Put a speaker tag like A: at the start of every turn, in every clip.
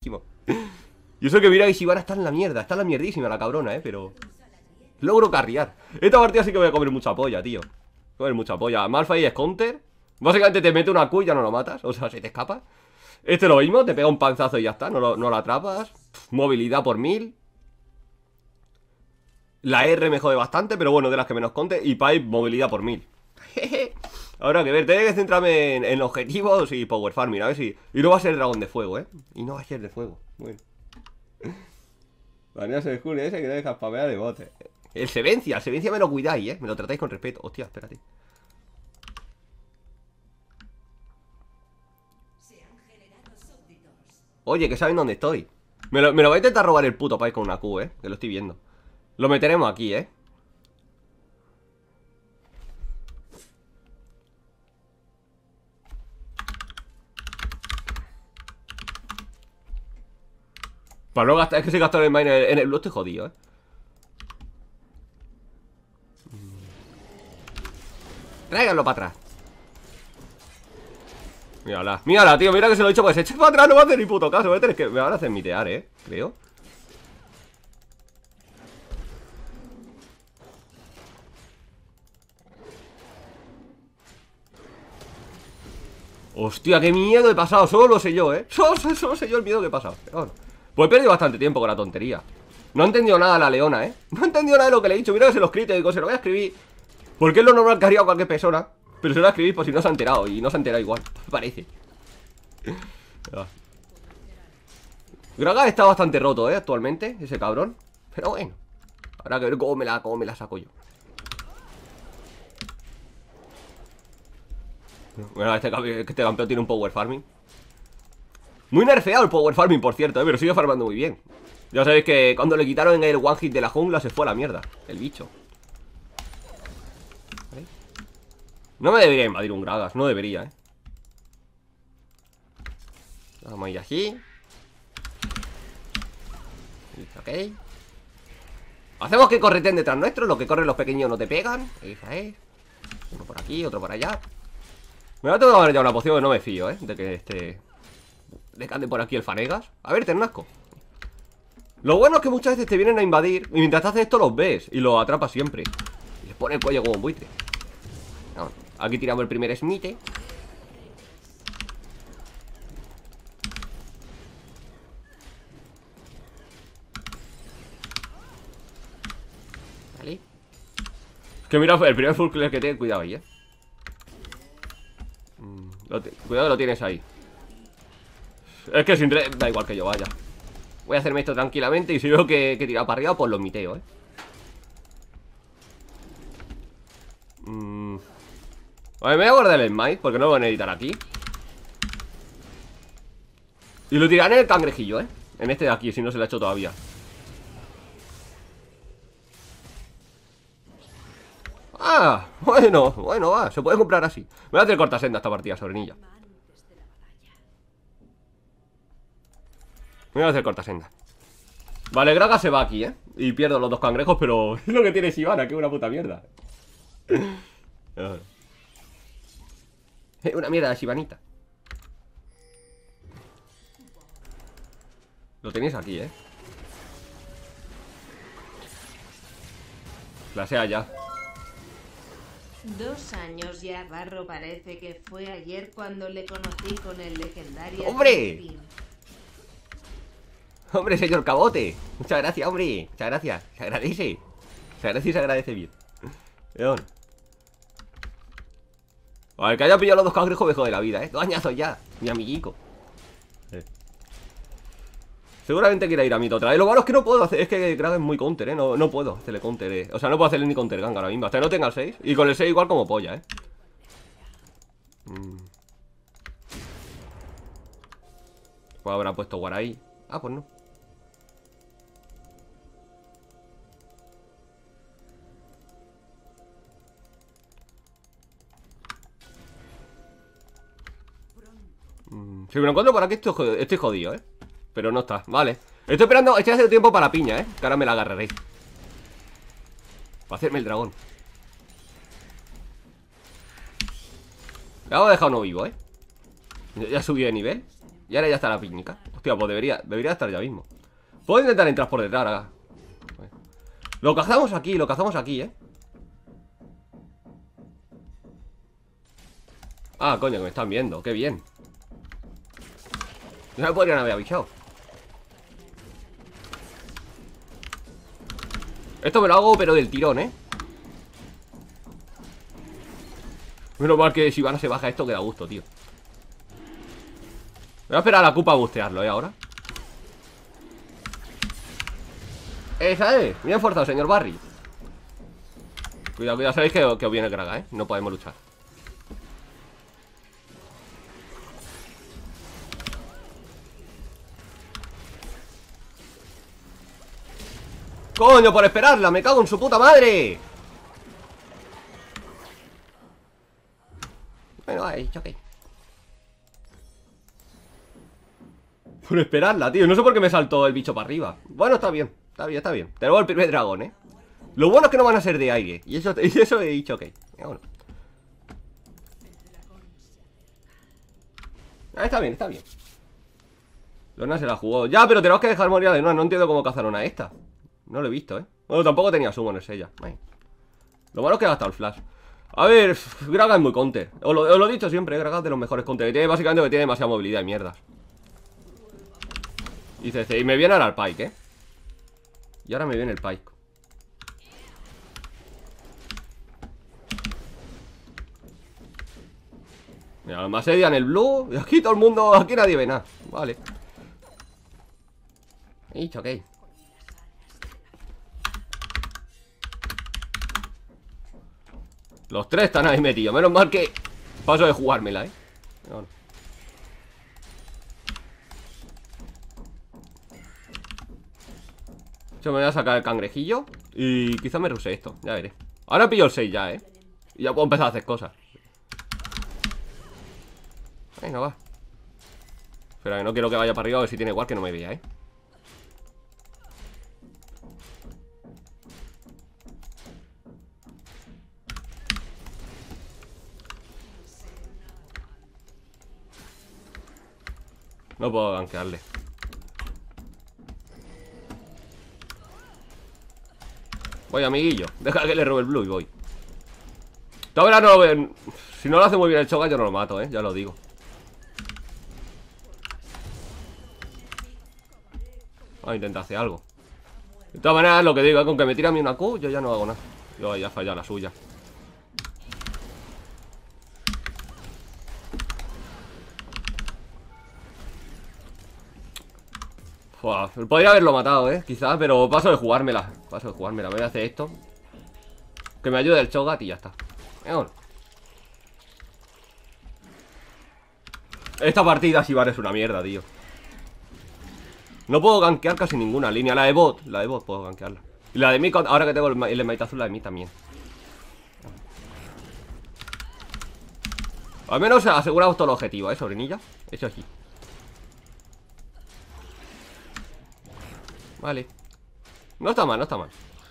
A: rotísimo. Y eso que mira que Shyvana está en la mierda. Está en la mierdísima la cabrona, pero logro carriar. Esta partida sí que voy a comer mucha polla, tío. Comer mucha polla. Malphite es counter. Básicamente te mete una Q y ya no lo matas. O sea, se te escapa. Este lo mismo, te pega un panzazo y ya está. No lo atrapas. Movilidad por 1000. La R me jode bastante, pero bueno, de las que menos conte. Y Pipe, movilidad por 1000. Ahora que ver, tengo que centrarme en objetivos y power farming, a ver si... Y no va a ser dragón de fuego, Y no va a ser de fuego. Bueno. Vanilla se descubre ese que no deja spamear de bote. El Sevencia me lo cuidáis, me lo tratáis con respeto. Hostia, espérate. Oye, que saben dónde estoy. Me lo voy a intentar robar el puto país con una Q, que lo estoy viendo. Lo meteremos aquí, Para no gastar, es que si gasto el mine en el blue estoy jodido, Tráiganlo para atrás. Mírala, mírala, tío, mira que se lo he dicho. Pues eche para atrás, no va a hacer ni puto caso. Me van a hacer mitear, creo. Hostia, qué miedo he pasado. Solo lo sé yo, Solo sé yo el miedo que he pasado. Pero bueno. Pues he perdido bastante tiempo con la tontería. No he entendido nada la leona, No he entendido nada de lo que le he dicho. Mira que se lo he escrito y digo, se lo voy a escribir. Porque es lo normal que haría cualquier persona. Pero se lo voy a escribir por si no se ha enterado. Y no se ha enterado igual, parece. Gragas está bastante roto, actualmente. Ese cabrón. Pero bueno, habrá que ver cómo me la saco yo. Bueno, este campeón tiene un power farming. Muy nerfeado el power farming, por cierto, pero sigue farmando muy bien. Ya sabéis que cuando le quitaron el one hit de la jungla se fue a la mierda el bicho. ¿Vale? No me debería invadir un Gragas, no debería, Vamos a ir así. Ok. Hacemos que correten detrás nuestro. Lo que corren los pequeños no te pegan. Esa es. Uno por aquí, otro por allá. Me va a tomar ya una poción que no me fío, de que de que ande por aquí el Fanegas. A ver, Ternasco. Lo bueno es que muchas veces te vienen a invadir y mientras te haces esto los ves y los atrapas siempre. Y les pone el cuello como un buitre. No, aquí tiramos el primer smite. Vale. Es que mira, el primer full clear que tiene, cuidado ahí, cuidado que lo tienes ahí. Es que sin da igual que yo vaya. Voy a hacerme esto tranquilamente y si veo que tira para arriba, pues lo miteo, A ver, me voy a guardar el smite porque no lo voy a necesitar aquí. Y lo tiraré en el cangrejillo, en este de aquí, si no se lo ha hecho todavía. Ah, bueno, va, se puede comprar así. Me voy a hacer cortasenda esta partida, sobrinilla. Me voy a hacer cortasenda. Vale, Gragas se va aquí, y pierdo los dos cangrejos, pero es lo que tiene Shyvana, que es una puta mierda. Es una mierda de Shyvanita. Lo tenéis aquí, Clasea ya.
B: 2 años ya, Barro, parece que fue ayer cuando le conocí con el legendario...
A: ¡Hombre! ¡Hombre, señor Cabote! Muchas gracias, hombre. Muchas gracias. Se agradece. Se agradece y se agradece bien. León. A ver, que haya pillado los dos cangrejos me jode la vida, 2 añazos ya. Mi amiguico. Seguramente quiera ir a mí otra vez. Lo malo es que no puedo hacer. Es que Gragas es muy counter, no puedo hacerle counter, O sea, no puedo hacerle ni counter gang ahora mismo. Hasta que no tenga el 6. Y con el 6 igual como polla, Pues habrá puesto Guaray. Ah, pues no. Si me lo encuentro por aquí estoy jodido, Pero no está, vale. Estoy esperando, estoy haciendo tiempo para la piña, que ahora me la agarraré. Para hacerme el dragón. Le hago dejado uno vivo, Ya subí de nivel. Y ahora ya está la pínica. Hostia, pues debería estar ya mismo. Puedo intentar entrar por detrás ahora. Lo cazamos aquí, Ah, coño, que me están viendo, qué bien. No me podrían haber avisado. Esto me lo hago pero del tirón, Menos mal que si Sivana se baja esto, que da gusto, tío. Voy a esperar a la Cupa a bustearlo, ahora. Esa es, bien forzado, señor Barry. Cuidado, cuidado, sabéis que os viene Graga, no podemos luchar. ¡Coño, por esperarla! ¡Me cago en su puta madre! Bueno, ahí, ok. Por esperarla, tío. No sé por qué me saltó el bicho para arriba. Bueno, está bien, está bien, está bien. Tenemos el primer dragón, Lo bueno es que no van a ser de aire. Y eso he dicho, ok. Bueno. Ah, está bien, está bien. Lona se la jugó. Ya, pero tenemos que dejar morir a Lona. No entiendo cómo cazaron a esta. No lo he visto, Bueno, tampoco tenía summoners ella. Ay. Lo malo es que ha gastado el flash. A ver, Graga es muy counter. Os lo he dicho siempre, Graga es de los mejores counter. Que tiene básicamente que tiene demasiada movilidad y mierdas. Y me viene ahora el Pike, Y ahora me viene el Pike. Mira, me asedian el blue. Y aquí todo el mundo, aquí nadie ve nada. Vale. He dicho, ok. Los tres están ahí metidos. Menos mal que paso de jugármela, Bueno. Yo me voy a sacar el cangrejillo. Y quizá me ruse esto, ya veré. Ahora pillo el 6 ya, Y ya puedo empezar a hacer cosas. Venga, va. Espera, que no quiero que vaya para arriba. A ver si tiene igual que no me vea, No puedo gankearle. Voy, amiguillo. Deja que le robe el blue y voy. Todavía no lo ven. Si no lo hace muy bien el Choga, yo no lo mato, ya lo digo. Vamos a intentar hacer algo. De todas maneras, lo que digo es con que me tire a mí una Q, yo ya no hago nada. Yo ya he fallado la suya. Uf, podría haberlo matado, quizás, pero paso de jugármela. Paso de jugármela, voy a hacer esto. Que me ayude el Chogat y ya está. Bueno. Esta partida Sivana es una mierda, tío. No puedo gankear casi ninguna línea. La de bot puedo gankearla. Y la de mí, ahora que tengo el Smite azul, la de mí también. Al menos aseguramos todo el objetivo, sobrinilla. Eso sí. Vale. No está mal, no está mal.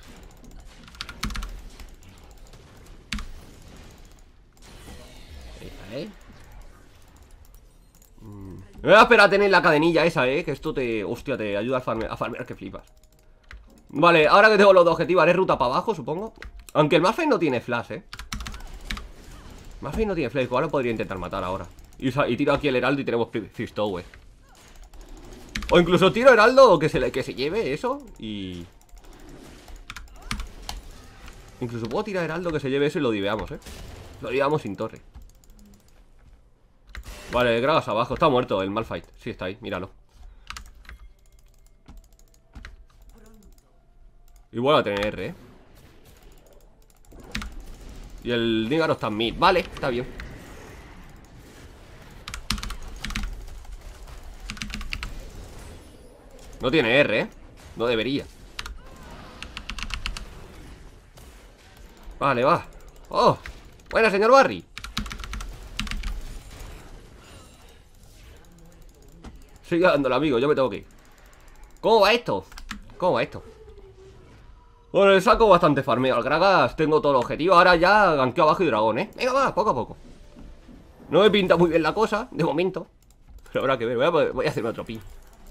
A: Me voy a esperar a tener la cadenilla esa, que esto te... Hostia, te ayuda a farmear que flipas. Vale, ahora que tengo los dos objetivos, haré ruta para abajo, supongo. Aunque el Malphite no tiene flash, Malphite no tiene flash, ahora podría intentar matar ahora. Y tiro aquí el heraldo y tenemos Fist Tower. O incluso tiro heraldo que se lleve eso y... Incluso puedo tirar heraldo que se lleve eso y lo diveamos, Lo diveamos sin torre. Vale, Gragas abajo, está muerto el Malphite. Sí, está ahí, míralo. Y vuelvo a tener R, Y el Nígaro está en mid. Vale, está bien. No tiene R, No debería. Vale, va. Oh, buena, señor Barry. Sigue dándole, amigo, yo me tengo que ir. ¿Cómo va esto? ¿Cómo va esto? Bueno, le saco bastante farmeo al Gragas. Tengo todo el objetivo. Ahora ya ganqueo abajo y dragón, Venga, va, poco a poco. No me pinta muy bien la cosa, de momento. Pero habrá que ver, voy a hacerme otro pin.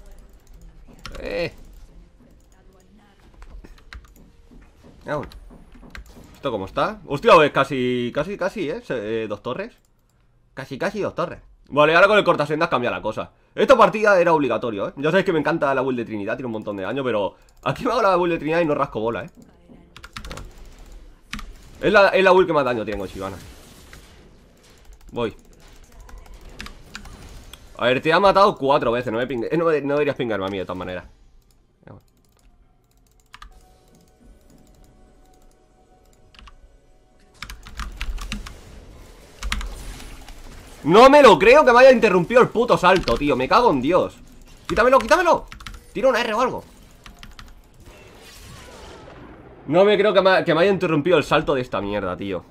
A: Bueno. ¿Esto cómo está? Hostia, pues casi, dos torres. Casi dos torres. Vale, ahora con el cortasendas cambia la cosa. Esta partida era obligatorio, Ya sabéis que me encanta la build de Trinidad, tiene un montón de daño, pero aquí me hago la build de Trinidad y no rasco bola, Es la build que más daño tiene con Shyvana. Voy. A ver, te ha matado 4 veces, no deberías pingarme a mí de todas maneras. No me lo creo que me haya interrumpido el puto salto, tío. Me cago en Dios. Quítamelo, quítamelo. Tira una R o algo. No me creo que me haya interrumpido el salto de esta mierda, tío.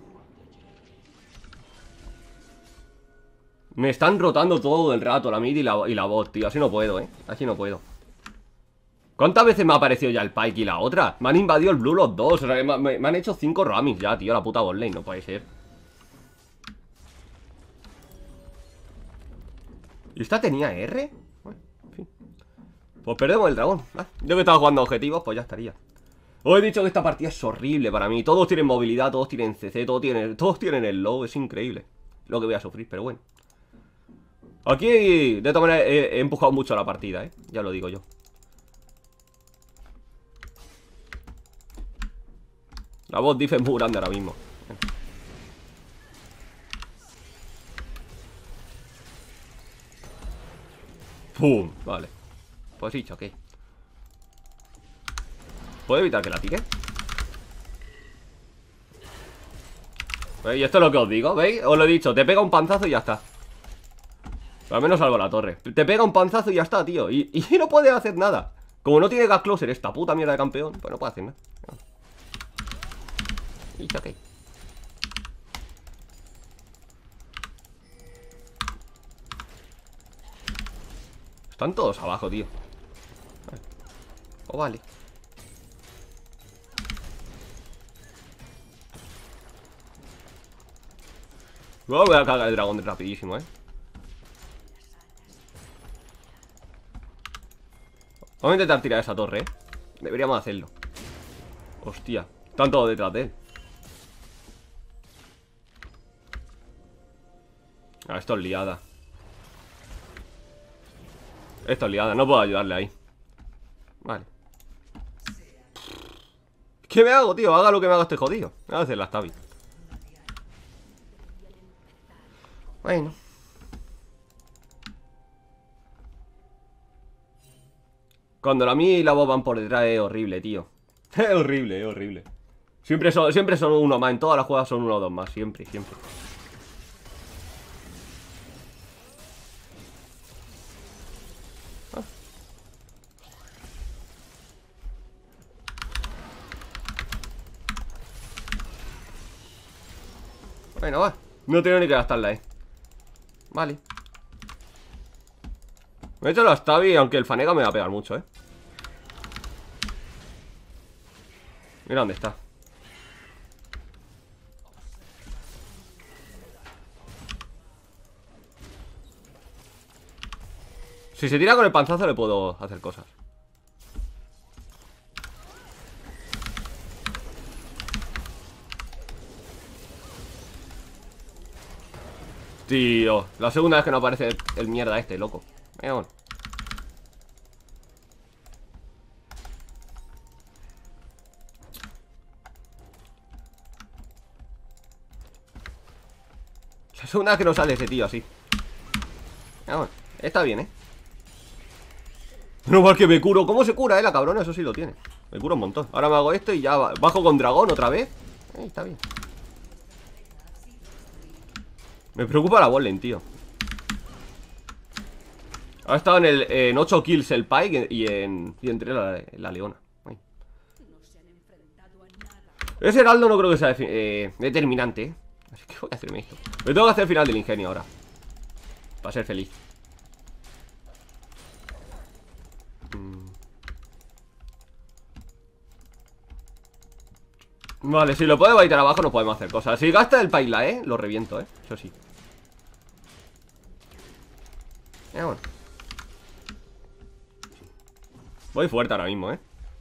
A: Me están rotando todo el rato la mid y la bot, tío. Así no puedo, Así no puedo. ¿Cuántas veces me ha aparecido ya el Pyke y la otra? Me han invadido el blue los dos. O sea, me han hecho 5 ramis ya, tío. La puta botlane, no puede ser. ¿Y esta tenía R? Bueno, en fin. Pues perdemos el dragón. Yo que estaba jugando a objetivos, pues ya estaría. Os he dicho que esta partida es horrible para mí. Todos tienen movilidad, todos tienen CC, todos tienen el low. Es increíble lo que voy a sufrir, pero bueno. Aquí, de todas maneras, he empujado mucho la partida, ya lo digo yo. La bot diff es muy grande ahora mismo. ¡Pum! Vale. Pues sí, choqué. ¿Puedo evitar que la tire? ¿Veis? Y esto es lo que os digo, ¿veis? Os lo he dicho, te pega un panzazo y ya está. Pero al menos salvo la torre. Te pega un panzazo y ya está, tío. Y no puede hacer nada. Como no tiene gas closer esta puta mierda de campeón, pues no puede hacer nada. Y choqué. Están todos abajo, tío. Oh, vale. Luego voy a cargar el dragón rapidísimo, Vamos a intentar tirar esa torre, Deberíamos hacerlo. Hostia, están todos detrás de él. Esto es liada. Esto es liada, no puedo ayudarle ahí. Vale. ¿Qué me hago, tío? Haga lo que me haga este jodido. Voy a hacer la Stabby. Bueno. Cuando la mía y la voz van por detrás es horrible, tío. Es horrible, es horrible. Siempre son uno más. En todas las jugadas son uno o dos más. Siempre, siempre. Bueno, va. No tengo ni que gastarla, Vale. Me he hecho la Stabby, aunque el Fanega me va a pegar mucho, Mira dónde está. Si se tira con el panzazo le puedo hacer cosas. Tío, la segunda vez que no aparece el mierda este, loco. Bueno. La segunda vez que no sale ese tío así. Bueno, está bien, No, igual que me curo. ¿Cómo se cura, la cabrona? Eso sí lo tiene. Me curo un montón. Ahora me hago esto y ya bajo con dragón otra vez. Está bien. Me preocupa la botlane, tío. Ha estado en 8 kills el Pyke y entre la leona. Ay. Ese heraldo no creo que sea determinante, Así que voy a hacerme esto. Me tengo que hacer el final del ingenio ahora. Para ser feliz. Vale, si lo puedo baitar abajo no podemos hacer cosas. Si gasta el paila, lo reviento, eso sí. Bueno. Voy fuerte ahora mismo,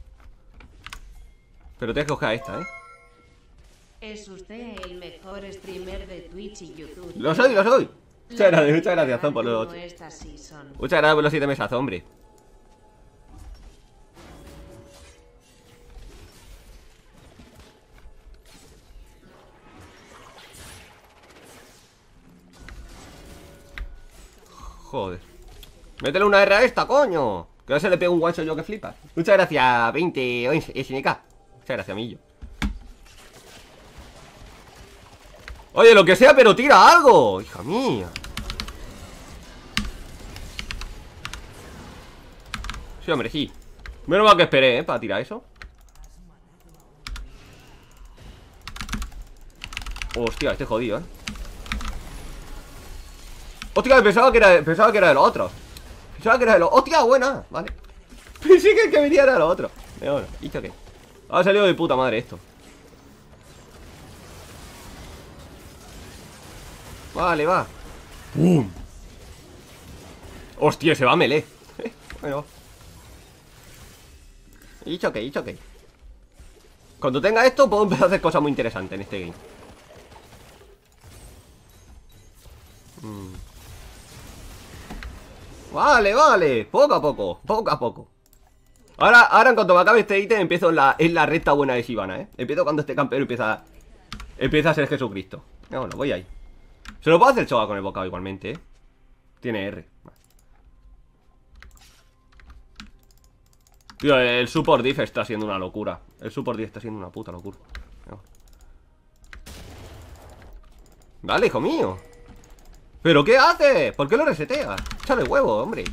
A: pero tienes que coger a esta,
B: Es usted el mejor streamer de Twitch y YouTube.
A: Lo soy, lo soy. Muchas gracias, Zon, por los...
B: Estas sí son.
A: Muchas gracias por los 7 mesazos, hombre. Joder. Métele una R a esta, coño. Que no se le pega un guacho yo que flipas. Muchas gracias, 20 SNK. Muchas gracias, Millo. Oye, lo que sea, pero tira algo. Hija mía. Sí, hombre, sí. Menos mal que esperé, para tirar eso. Hostia, estoy jodido, Hostia, pensaba que era de los otros. Pensaba que era de los... ¡Hostia, buena! Vale. Pensé que el que venía era de los otros. Pero bueno, ¿y qué? Ha salido de puta madre esto. Vale, va. ¡Pum! Hostia, se va a melee. Bueno. Y choque. Cuando tenga esto puedo empezar a hacer cosas muy interesantes en este game. Vale, poco a poco. Ahora en cuanto me acabe este ítem empiezo en la recta buena de Shyvana, Empiezo cuando este campeón empieza a ser Jesucristo. Bueno, voy ahí. Se lo puedo hacer Choga con el bocado igualmente, Tiene R. Tío, el support diff está siendo una locura. El support diff está siendo una puta locura. Vale, hijo mío. ¿Pero qué haces? ¿Por qué lo reseteas? Échale huevo, hombre.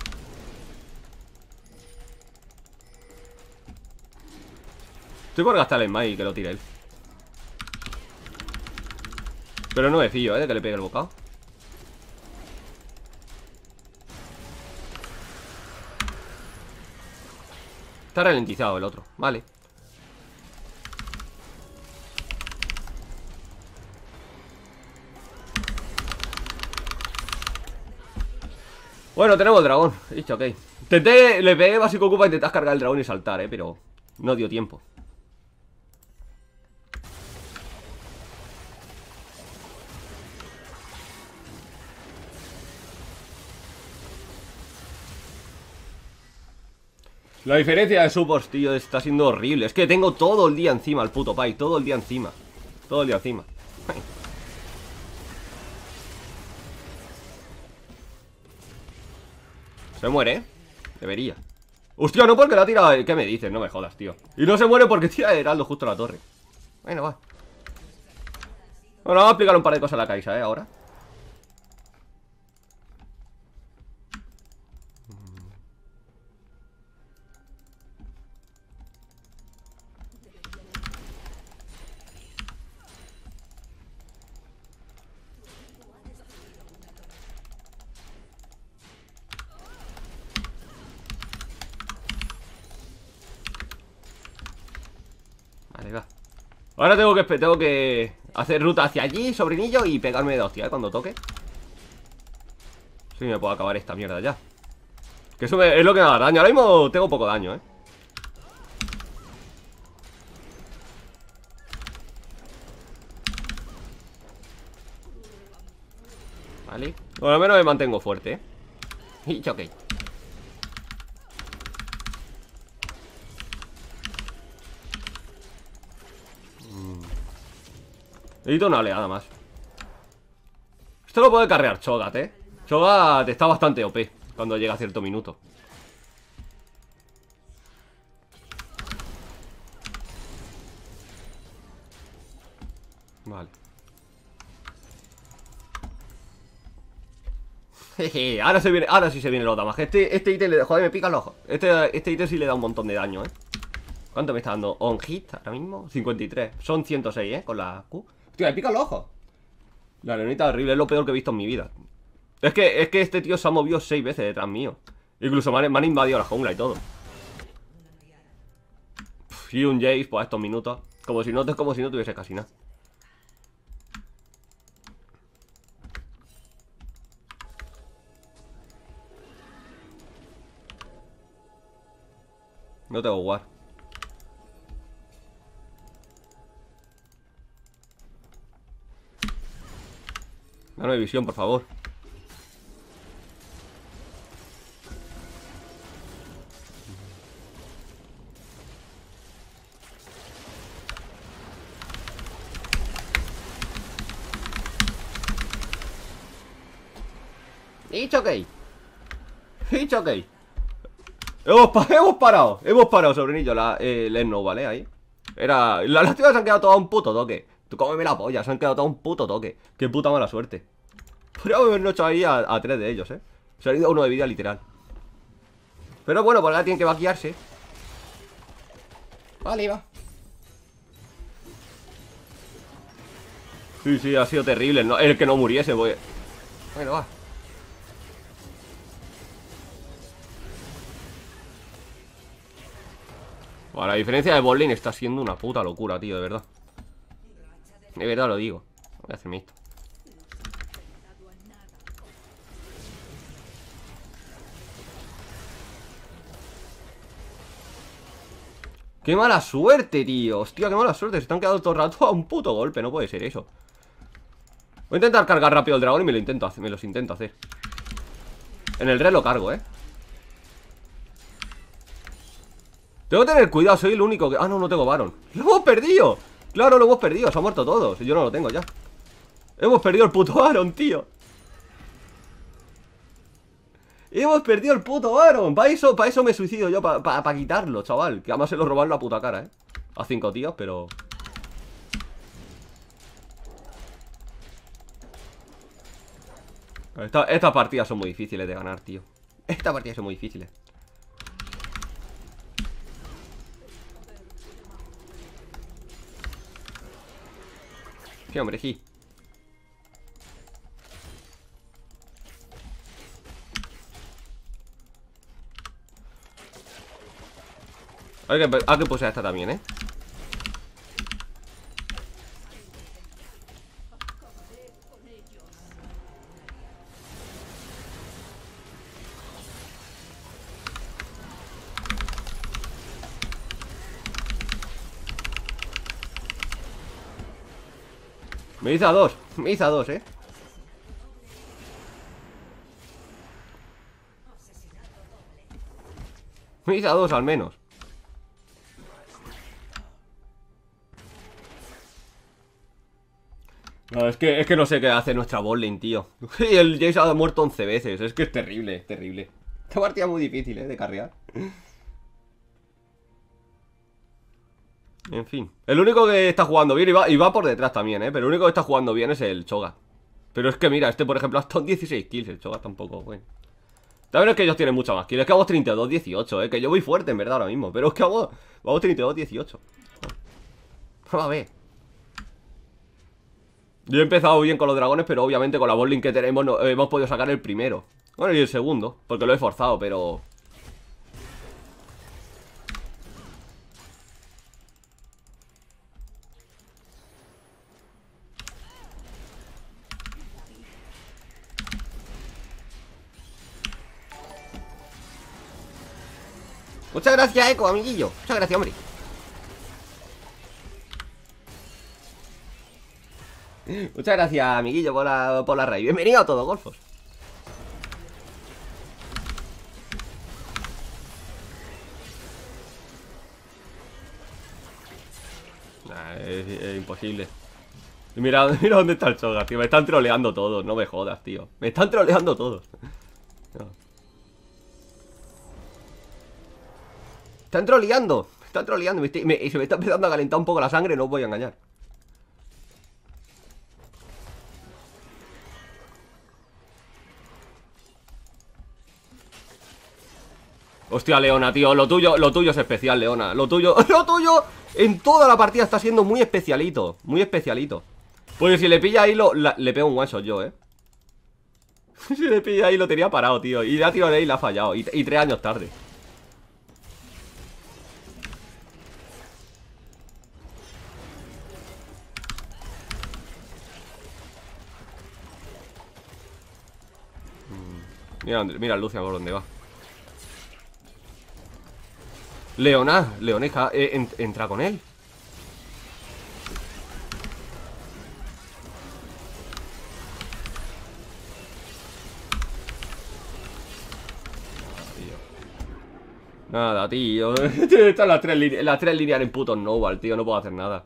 A: Estoy por gastar el Smite y que lo tire él. Pero no me fío, de que le pegue el bocado. Está ralentizado el otro, vale. Bueno, tenemos el dragón. Dicho, ok. Le pegué básico ocupa, intentas cargar el dragón y saltar, pero no dio tiempo. La diferencia de supports, tío, está siendo horrible. Es que tengo todo el día encima al puto Pai. Todo el día encima. Se muere, Debería. Hostia, no porque la tira... ¿Qué me dices? No me jodas, tío. Y no se muere porque tira Heraldo justo a la torre. Bueno, va. Bueno, vamos a explicar un par de cosas a la Kaisa, ahora. Vale, va. Ahora tengo que hacer ruta hacia allí, sobrinillo, y pegarme de hostia, cuando toque. Sí, me puedo acabar esta mierda ya. Que eso es lo que me da daño. Ahora mismo tengo poco daño, Vale. Bueno, al menos me mantengo fuerte, Y choque. Necesito una oleada más. Esto lo puede carrear Cho'Gath, Cho'Gath está bastante OP cuando llega a cierto minuto. Vale. Jeje, ahora sí se viene los damage. Este ítem, joder, me pica el ojo. Este ítem sí le da un montón de daño, ¿Cuánto me está dando? On hit ahora mismo, 53. Son 106, con la Q. Hostia, me pica el ojo. La leonita horrible, es lo peor que he visto en mi vida. Es que este tío se ha movido 6 veces detrás mío. Incluso me han invadido la jungla y todo. Y un Jace, pues a estos minutos. Como si no tuviese casi nada. No tengo war. Dame visión, por favor. It's okay. It's okay. Hemos parado, sobrinillo, el no, ¿vale? Ahí. Las tías se han quedado todas un puto toque. Tú cómeme la polla, se han quedado todas un puto toque. Qué puta mala suerte. Podríamos habernos hecho ahí a 3 de ellos, Se ha ido uno de vida, literal. Pero bueno, por ahora tienen que vaquearse. Vale, va. Sí, ha sido terrible. El que no muriese, pues. Bueno, va. Bueno, la diferencia de botlane está siendo una puta locura, tío, de verdad. De verdad lo digo. Voy a hacerme esto. ¡Qué mala suerte, tío! Hostia, qué mala suerte. Se están quedando todo el rato a un puto golpe. No puede ser eso. Voy a intentar cargar rápido el dragón y me los intento hacer. En el red lo cargo, Tengo que tener cuidado, soy el único que... Ah, no tengo Baron. ¡Lo hemos perdido! Claro, lo hemos perdido, se han muerto todos. Yo no lo tengo ya. Hemos perdido el puto Baron, tío. Hemos perdido el puto Baron. Para eso me suicido yo, para quitarlo, chaval. Que además se lo robaron la puta cara, A 5 tíos, pero... Estas partidas son muy difíciles de ganar, tío. Estas partidas son muy difíciles. Sí, hombre, sí. Hay que poseer esta también, Me hizo a dos, Me hizo a dos, Me hizo a dos al menos. No, es que no sé qué hace nuestra botlane, tío. Y el Jace ha muerto 11 veces. Es que es terrible, terrible. Esta partida es muy difícil, de carrear. En fin. El único que está jugando bien y va por detrás también, pero el único que está jugando bien es el Cho'Gath. Pero es que mira, este por ejemplo ha estado en 16 kills. El Cho'Gath tampoco, bueno. También es que ellos tienen mucha más kills. Es que vamos 32-18, que yo voy fuerte en verdad ahora mismo. Pero es que vamos 32-18. Vamos a ver. Yo he empezado bien con los dragones, pero obviamente con la botlane que tenemos no, hemos podido sacar el primero. Bueno, y el segundo, porque lo he forzado, pero... Muchas gracias, Eco, amiguillo. Muchas gracias, hombre. Muchas gracias, amiguillo, por la raid. Bienvenido a todos, golfos. Nah, es imposible. Mira dónde está el Cho'Gath, tío. Me están troleando todos, no me jodas, tío. Me están troleando todos. No. Están troleando. Y se me está empezando a calentar un poco la sangre, no os voy a engañar. Hostia, Leona, tío, lo tuyo es especial, Leona. Lo tuyo en toda la partida está siendo muy especialito. Muy especialito. Porque si le pilla ahí, le pego un one shot yo, Si le pilla ahí, lo tenía parado, tío. Y la tirado ahí y la ha fallado. Y 3 años tarde. Mira Lucian por dónde va. Leona, entra con él. Nada, tío. Están las tres líneas en puto Snowball, tío. No puedo hacer nada.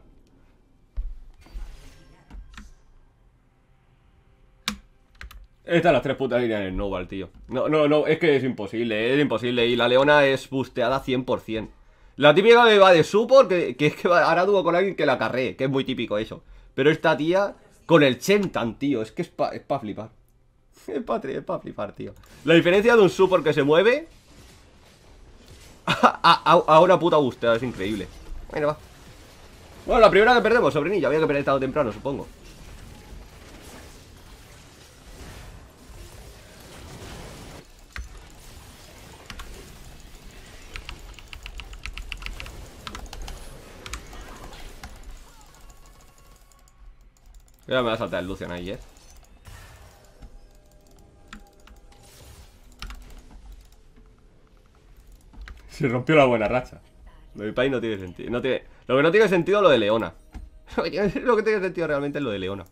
A: Están las tres putas líneas en Snowball, tío. No, es que es imposible. Es imposible. Y la Leona es busteada 100%. La típica que va de support, que es que hará dúo con alguien que la carree, que es muy típico eso. Pero esta tía, con el Chentan, tío. Es que es pa flipar. Es pa flipar, tío. La diferencia de un support que se mueve a una puta busteada es increíble. Bueno, va. Bueno, la primera que perdemos, sobrinillo. Había que perder tarde o temprano, supongo. Ya me va a saltar el Lucian ahí, Se rompió la buena racha. Lo del país no tiene sentido. Lo que no tiene sentido es lo de Leona. Lo que tiene sentido realmente es lo de Leona.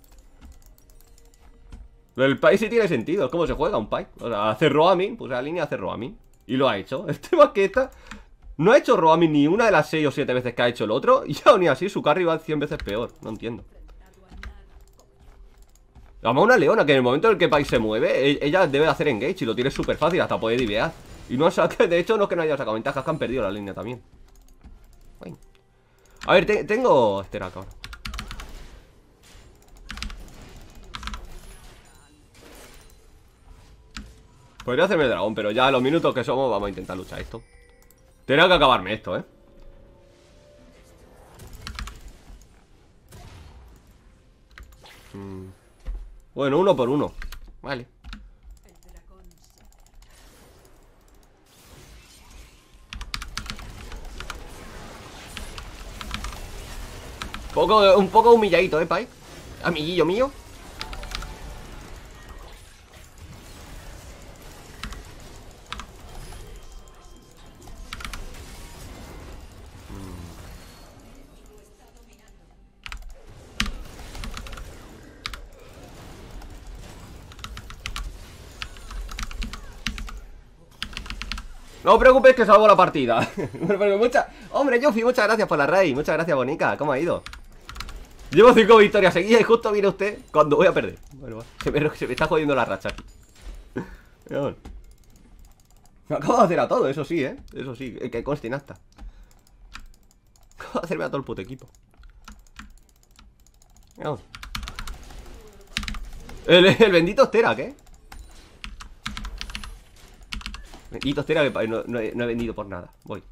A: Lo del país sí tiene sentido. Es como se juega un país. O sea, hace roaming. Pues la línea hace roaming. Y lo ha hecho. El tema es que esta no ha hecho roaming ni una de las 6 o 7 veces que ha hecho el otro. Y aún así su carry va 100 veces peor. No entiendo. Además una Leona que en el momento en el que país se mueve, ella debe hacer engage y lo tiene súper fácil hasta poder divear. Y no han sacado, de hecho no es que no haya sacado ventajas, que han perdido la línea también. Bueno. A ver, tengo Sterak ahora. Podría hacerme el dragón, pero ya a los minutos que somos vamos a intentar luchar esto. Tengo que acabarme esto, Bueno, uno por uno. Vale. Un poco humilladito, Pai. Amiguillo mío. No os preocupéis que salvo la partida. Hombre, Yuffie, muchas gracias por la raid. Muchas gracias, Bonica. ¿Cómo ha ido? Llevo 5 victorias seguidas y justo viene usted cuando voy a perder. Bueno, va. Se me está jodiendo la racha aquí. Bueno. Me acabo de hacer a todo, eso sí, Eso sí, que conste en acta. Acabo de hacerme a todo el puto equipo. Vamos. El bendito Sterak, Bendito Sterak que no he vendido por nada. Voy.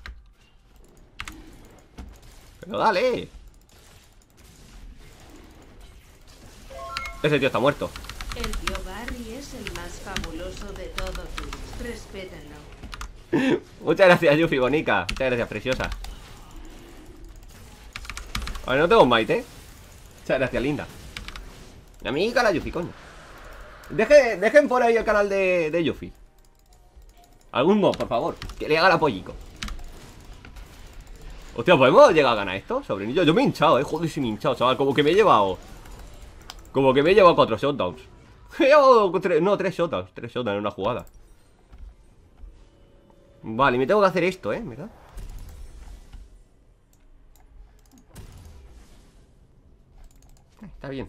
A: Pero dale. Ese tío está muerto.
B: El tío Barry es el más fabuloso de todos. Respétenlo.
A: Muchas gracias, Yuffie, bonica. Muchas gracias, preciosa. A ver, no tengo un mate, Muchas gracias, linda. Mi amiga la Yuffie, coño. Dejen por ahí el canal de Yuffie. Algún mod, por favor. Que le haga el apoyico. Hostia, ¿podemos llegar a ganar esto? Sobrinillo, yo me he hinchado, joder, si me he hinchado, chaval. Como que me he llevado 4 shutdowns. He llevado 3 shutdowns. 3 shutdowns en una jugada. Vale, y me tengo que hacer esto, ¿verdad? Está bien.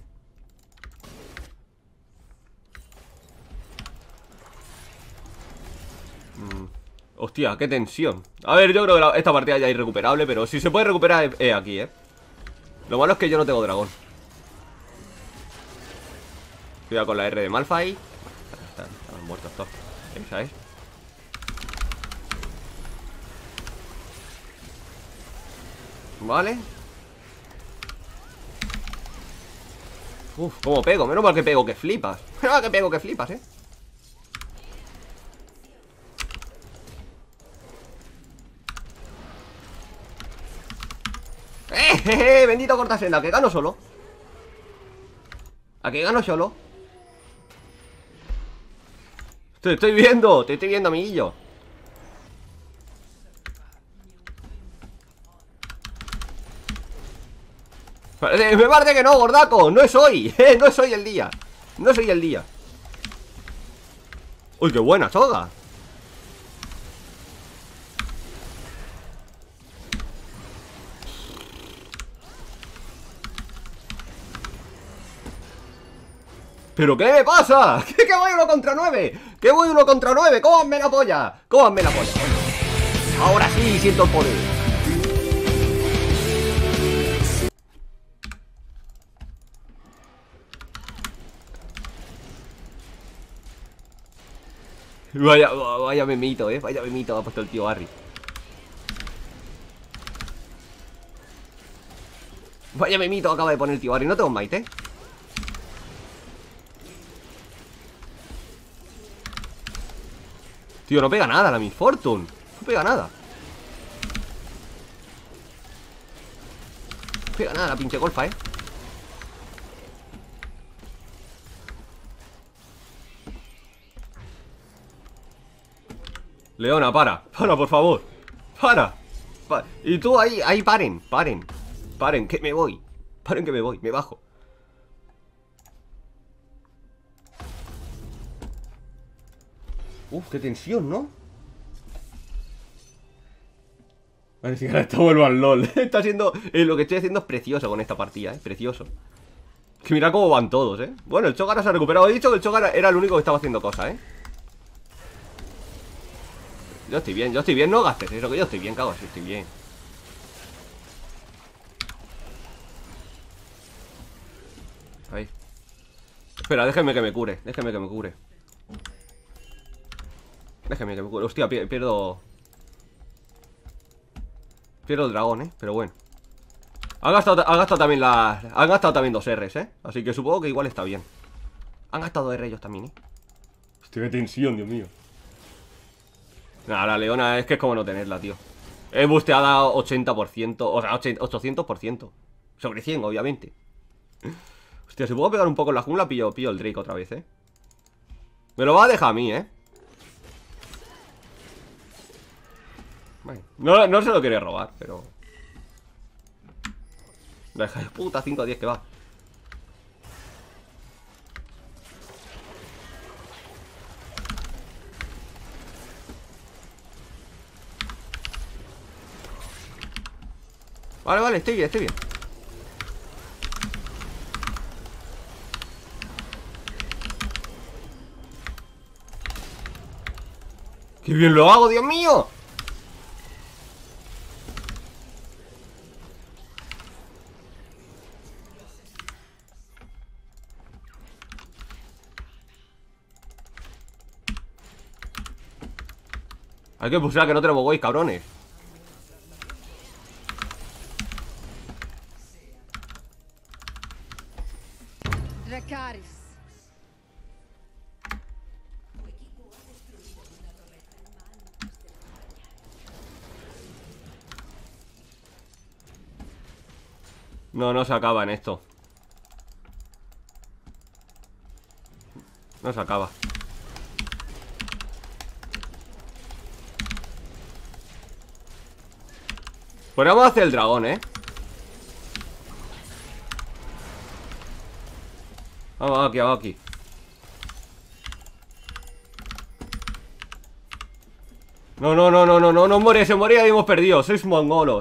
A: Hostia, qué tensión. A ver, yo creo que esta partida ya es irrecuperable, pero si se puede recuperar es aquí, Lo malo es que yo no tengo dragón. Cuidado con la R de Malphite. Están muertos todos. Esa es. Vale. Uf, cómo pego. Menos mal que pego que flipas. Menos mal que pego que flipas, Bendito cortasenda, que gano solo. A que gano solo. Te estoy viendo, amiguillo. Me parece que no, gordaco. No es hoy. No es hoy el día. No es hoy el día. Uy, qué buena soga. ¿Pero qué me pasa? ¿Qué voy 1 contra 9? ¿Qué voy 1 contra 9? ¡Cómanme la polla! ¡Cómanme la polla! Ahora sí siento el poder. Vaya memito, vaya memito ha puesto el tío Harry. Vaya memito acaba de poner el tío Harry. No tengo Might, Tío, no pega nada la Miss Fortune. No pega nada. No pega nada la pinche golfa, Leona, para, por favor. Para. Y tú ahí, paren. Paren, que me voy. Paren que me voy, me bajo. Uf, qué tensión, ¿no? Vale, si ahora esto vuelvo al LOL. Está siendo... lo que estoy haciendo es precioso con esta partida, Precioso. Que mira cómo van todos, Bueno, el Cho'Gath se ha recuperado. He dicho que el Cho'Gath era el único que estaba haciendo cosas, Yo estoy bien, no gastes eso, que yo estoy bien, cago, sí, estoy bien. Ahí. Espera, déjeme que me cure. Déjeme que me cure. Hostia, pierdo el dragón, pero bueno. Han gastado también han gastado también 2 Rs, Así que supongo que igual está bien. Han gastado R ellos también, Hostia, qué tensión, Dios mío. Nada, la Leona es que es como no tenerla, tío. Es busteada 80%, o sea, 800%. Sobre 100, obviamente. Hostia, si puedo pegar un poco en la jungla, pillo el Drake otra vez, Me lo va a dejar a mí, Bueno, no se lo quería robar, pero... Deja de puta, 5-10 que va. Vale, estoy bien. ¡Qué bien lo hago, Dios mío! Hay que pulsar que no tenemos boys, cabrones.
C: Dracarys.
A: No se acaba en esto. No se acaba. Podríamos hacer el dragón, Vamos aquí. No muere, se moría y hemos perdido. Soy mongolo.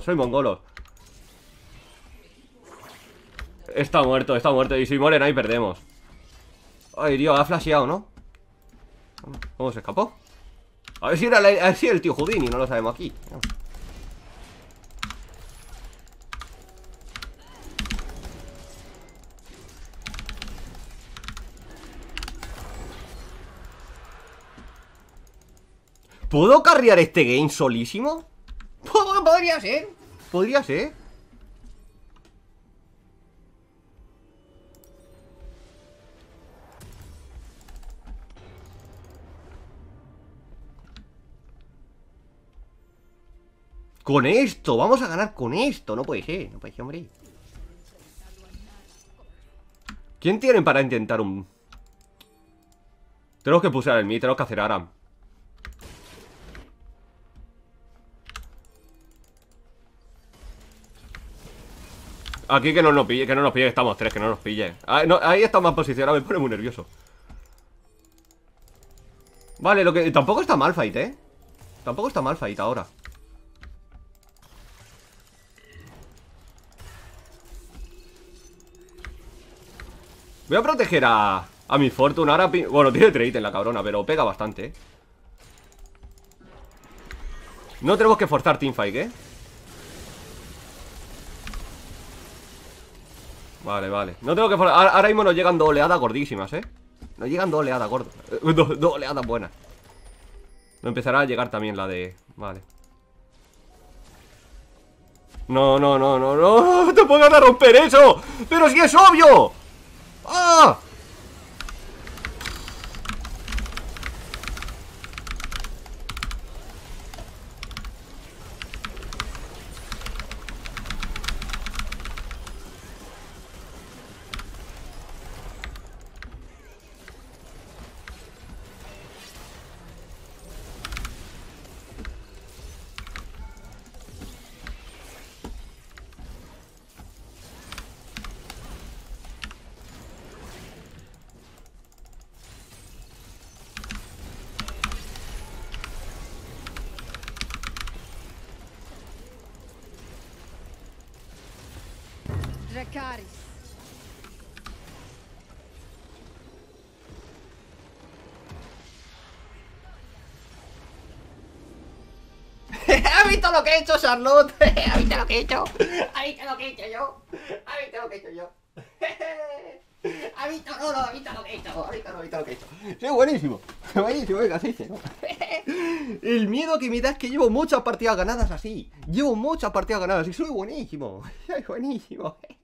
A: Está muerto. Y si mueren ahí perdemos. Ay, Dios, ha flasheado, ¿no? ¿Cómo se escapó? A ver si era el tío Houdini, no lo sabemos aquí. ¿Puedo carrear este game solísimo? Podría ser. Con esto, vamos a ganar con esto. No puede ser, hombre. ¿Quién tienen para intentar un...? Tenemos que pulsar el mid, tenemos que hacer Aram. Aquí que no nos pille, que estamos tres, que no nos pille. Ahí está más posicionado, me pone muy nervioso. Vale, lo que... Tampoco está mal fight, Tampoco está mal fight ahora. Voy a proteger a mi Fortune. Ahora, bueno, tiene trade en la cabrona, pero pega bastante, No tenemos que forzar teamfight, Vale, vale. No tengo que forzar. Ahora mismo nos llegan dos oleadas gordísimas, Nos llegan dos oleadas gordas. Dos oleadas buenas. No empezará a llegar también la de... Vale. No, no, no, no, no. ¡Te pongan a romper eso! ¡Pero si es obvio! ¡Ah!
C: Dracarys.
A: ¿Has visto lo que he hecho, Charlotte? ¿Has visto lo que he hecho? ¿Has visto lo que he hecho yo? ¿Has visto lo que he hecho yo? ¿Has visto? No, no, ¿has visto lo que he hecho? ¿Has visto lo que he hecho? Soy buenísimo. Buenísimo, venga, sí, ¿no? El miedo que me da es que llevo muchas partidas ganadas así. Llevo muchas partidas ganadas y soy buenísimo. Soy buenísimo.